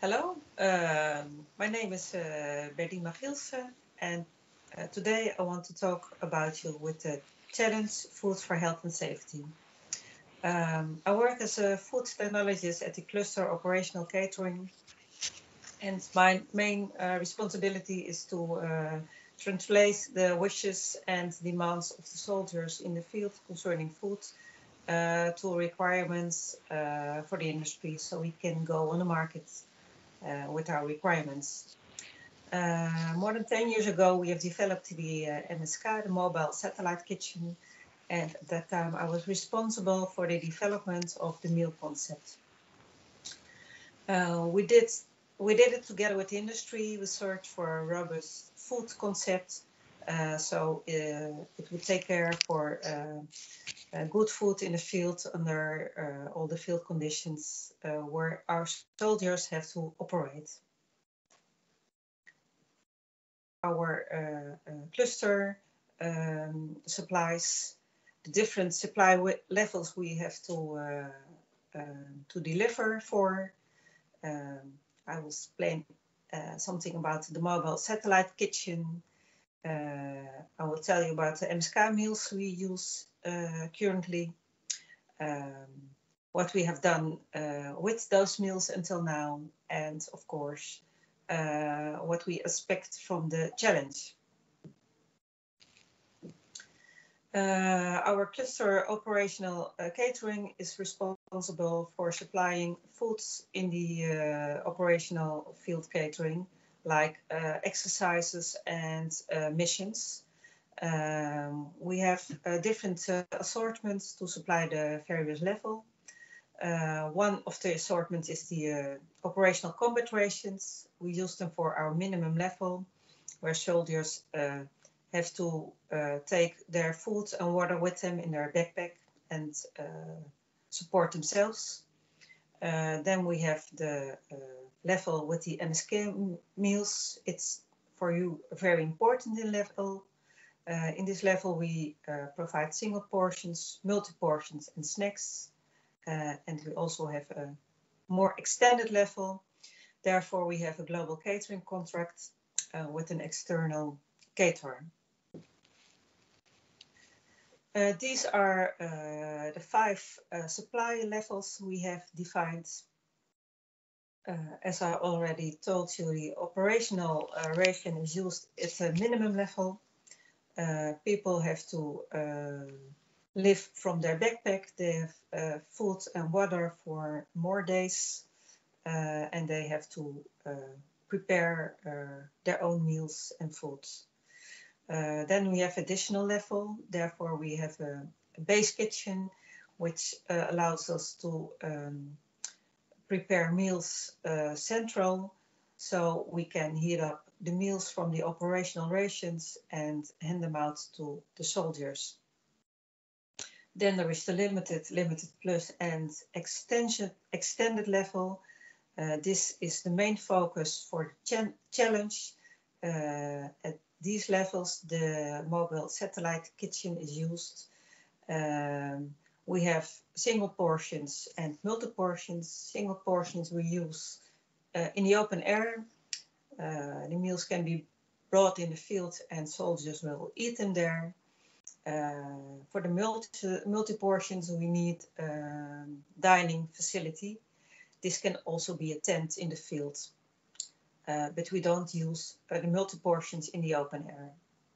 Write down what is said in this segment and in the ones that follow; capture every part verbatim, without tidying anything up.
Hello, um, my name is uh, Bertie Magielsen, and uh, today I want to talk about you with the challenge Food for Health and Safety. Um, I work as a food technologist at the Cluster Operational Catering, and my main uh, responsibility is to uh, translate the wishes and demands of the soldiers in the field concerning food uh, to requirements uh, for the industry so we can go on the market uh, with our requirements. Uh, more than ten years ago, we have developed the uh, M S K, the Mobile Satellite Kitchen, and at that time I was responsible for the development of the meal concept. Uh, we did we did it together with the industry. We searched for a robust food concept, uh, so uh, it would take care for uh, uh, good food in the field under uh, all the field conditions uh, where our soldiers have to operate. Our uh, uh, cluster um, supplies, the different supply levels we have to uh, um, to deliver for. Um, I will explain uh, something about the mobile satellite kitchen. Uh, I will tell you about the M S K meals we use uh, currently, um, what we have done uh, with those meals until now, and of course, uh, what we expect from the challenge. Uh, our cluster operational uh, catering is responsible for supplying foods in the uh, operational field catering, like uh, exercises and uh, missions. Um, we have uh, different uh, assortments to supply the various level. Uh, one of the assortments is the uh, operational combat rations. We use them for our minimum level, where soldiers uh, have to uh, take their food and water with them in their backpack and uh, support themselves. Uh, then we have the uh, level with the M S K meals. It's for you a very important level. Uh, in this level, we uh, provide single portions, multi-portions, and snacks. Uh, and we also have a more extended level. Therefore, we have a global catering contract uh, with an external caterer. Uh, these are uh, the five uh, supply levels we have defined. Uh, as I already told you, the operational uh, ration is used at a minimum level. Uh, people have to uh, live from their backpack. They have uh, food and water for more days, uh, and they have to uh, prepare uh, their own meals and foods. Uh, then we have additional level. Therefore, we have a, a base kitchen, which uh, allows us to um, prepare meals uh, central, so we can heat up the meals from the operational rations and hand them out to the soldiers. Then there is the limited, limited plus, and extension, extended level. Uh, this is the main focus for the challenge. Uh, at these levels, the mobile satellite kitchen is used. Um, we have single portions and multi-portions. Single portions we use uh, in the open air. Uh, the meals can be brought in the field and soldiers will eat them there. Uh, for the multi, multi-portions, we need a um, dining facility. This can also be a tent in the field, uh, but we don't use uh, the multi-portions in the open air.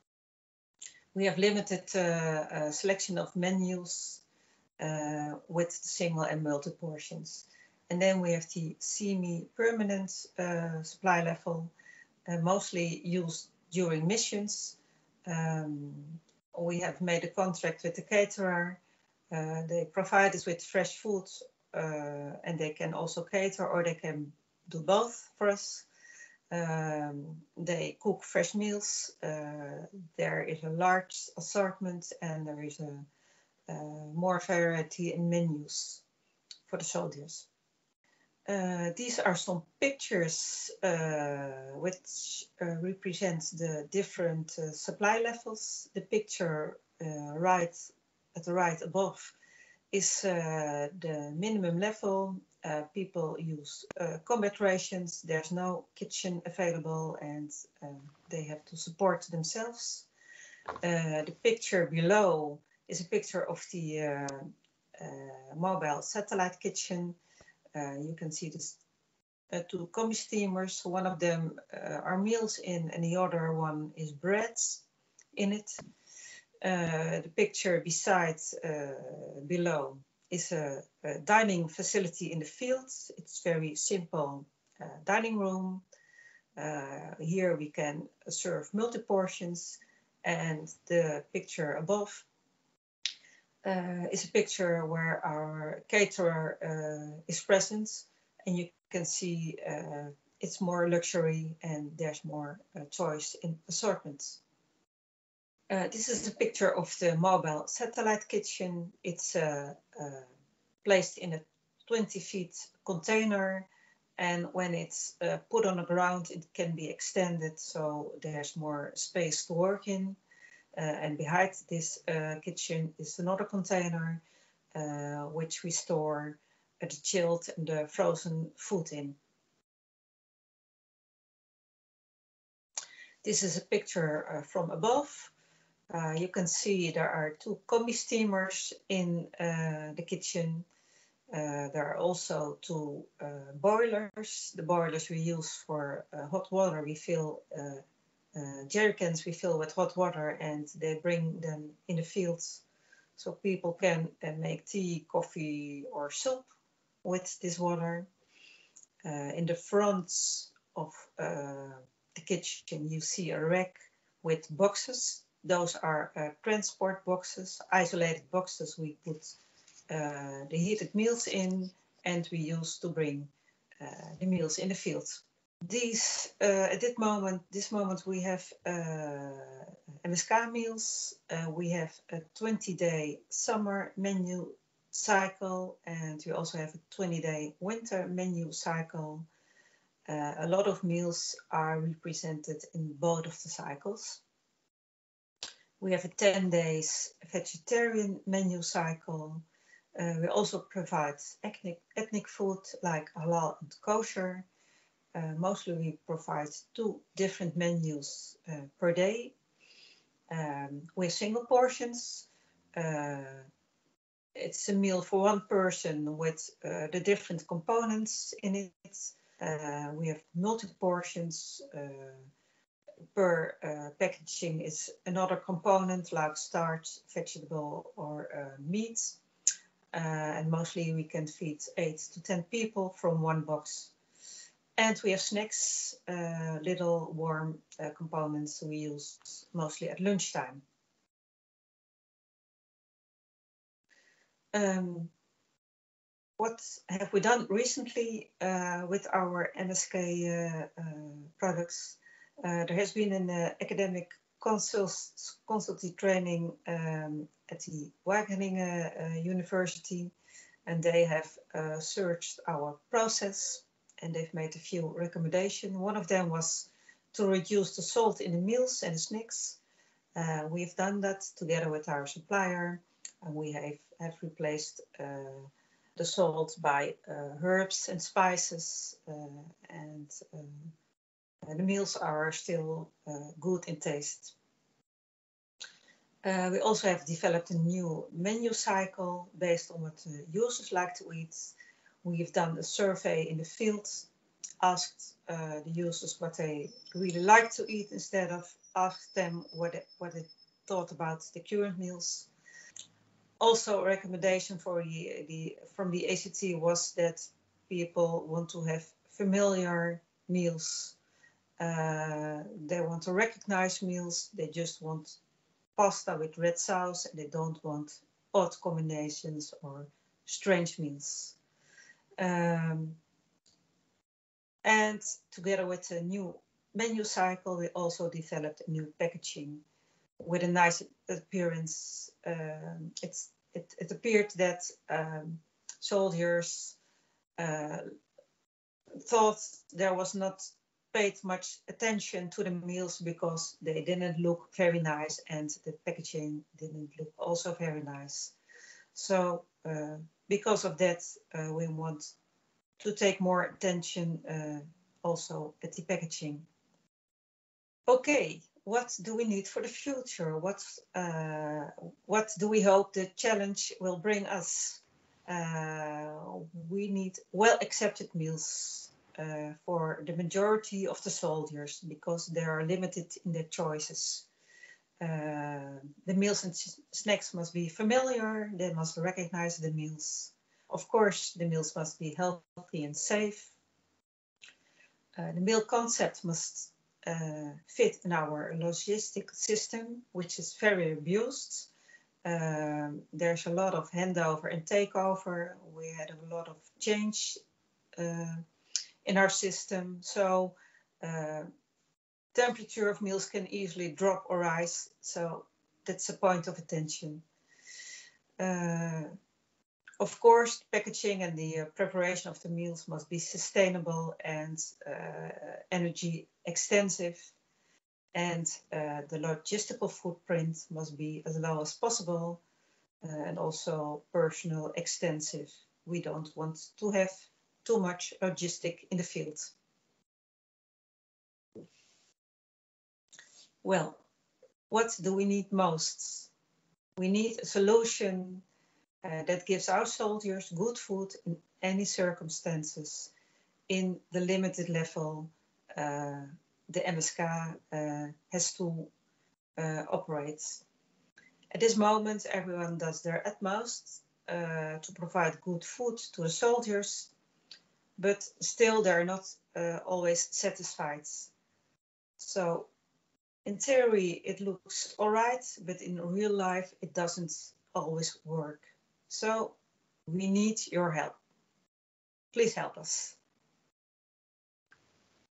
We have limited uh, uh, selection of menus uh, with single and multi-portions. And then we have the semi-permanent uh, supply level, uh, mostly used during missions. Um, we have made a contract with the caterer. Uh, they provide us with fresh food, uh, and they can also cater, or they can do both for us. Um, they cook fresh meals. Uh, there is a large assortment, and there is a uh, more variety in menus for the soldiers. Uh, these are some pictures uh, which uh, represent the different uh, supply levels. The picture uh, right at the right above is uh, the minimum level. uh, people use uh, combat rations. There's no kitchen available and um, they have to support themselves. Uh, the picture below is a picture of the uh, uh, mobile satellite kitchen. Uh, you can see this uh, two combi steamers. One of them uh, are meals in and the other one is breads in it. Uh, the picture beside uh, below is a, a dining facility in the fields. It's very simple uh, dining room. Uh, here we can serve multi-portions, and the picture above uh, is a picture where our caterer uh, is present, and you can see uh, it's more luxury and there's more uh, choice in assortments. Uh, this is a picture of the mobile satellite kitchen. It's uh, uh, placed in a twenty feet container, and when it's uh, put on the ground, it can be extended so there's more space to work in. Uh, and behind this uh, kitchen is another container uh, which we store uh, the chilled and the frozen food in. This is a picture uh, from above. Uh, you can see there are two combi steamers in uh, the kitchen. Uh, there are also two uh, boilers. The boilers we use for uh, hot water. We fill uh, uh, jerry cans we fill with hot water and they bring them in the fields so people can uh, make tea, coffee or soup with this water. Uh, in the front of uh, the kitchen you see a rack with boxes. Those are uh, transport boxes, isolated boxes we put uh, the heated meals in and we use to bring uh, the meals in the field. These, uh, at this moment, this moment we have uh, M S K meals. Uh, we have a twenty day summer menu cycle and we also have a twenty day winter menu cycle. Uh, a lot of meals are represented in both of the cycles. We have a ten days vegetarian menu cycle. Uh, we also provide ethnic, ethnic food like halal and kosher. Uh, mostly we provide two different menus uh, per day. Um, we have single portions. Uh, it's a meal for one person with uh, the different components in it. Uh, we have multi-portions. Uh, per uh, packaging is another component like starch, vegetable or uh, meat. Uh, and mostly we can feed eight to ten people from one box. And we have snacks, uh, little warm uh, components we use mostly at lunchtime. Um, what have we done recently uh, with our M S K uh, uh, products? Uh, there has been an uh, academic consult consultancy training um, at the Wageningen uh, University, and they have uh, searched our process and they've made a few recommendations. One of them was to reduce the salt in the meals and the snacks. Uh, we've done that together with our supplier, and we have, have replaced uh, the salt by uh, herbs and spices, uh, and uh, the meals are still uh, good in taste. Uh, we also have developed a new menu cycle based on what the users like to eat. We've done a survey in the field, asked uh, the users what they really like to eat instead of asked them what they, what they thought about the current meals. Also, a recommendation for the, the, from the A C T was that people want to have familiar meals. Uh, they want to recognize meals. They just want pasta with red sauce and they don't want odd combinations or strange meals. Um, and together with the new menu cycle, we also developed a new packaging with a nice appearance. Um, it's, it, it appeared that um, soldiers uh, thought there was not paid much attention to the meals because they didn't look very nice and the packaging didn't look also very nice. So uh, because of that, uh, we want to take more attention uh, also at the packaging. Okay, what do we need for the future? What, uh, what do we hope the challenge will bring us? Uh, we need well-accepted meals uh, for the majority of the soldiers because they are limited in their choices. Uh, the meals and snacks must be familiar, they must recognize the meals. Of course, the meals must be healthy and safe. Uh, the meal concept must uh, fit in our logistic system, which is very abused. Um, there's a lot of handover and takeover. We had a lot of change uh, in our system. So uh, temperature of meals can easily drop or rise. So that's a point of attention. Uh, of course, packaging and the uh, preparation of the meals must be sustainable and uh, energy extensive. And uh, the logistical footprint must be as low as possible uh, and also personal extensive. We don't want to have too much logistic in the field. Well, what do we need most? We need a solution uh, that gives our soldiers good food in any circumstances in the limited level uh, the M S K uh, has to uh, operate. At this moment, everyone does their utmost uh, to provide good food to the soldiers, but still they're not uh, always satisfied. So in theory, it looks all right, but in real life, it doesn't always work. So we need your help. Please help us.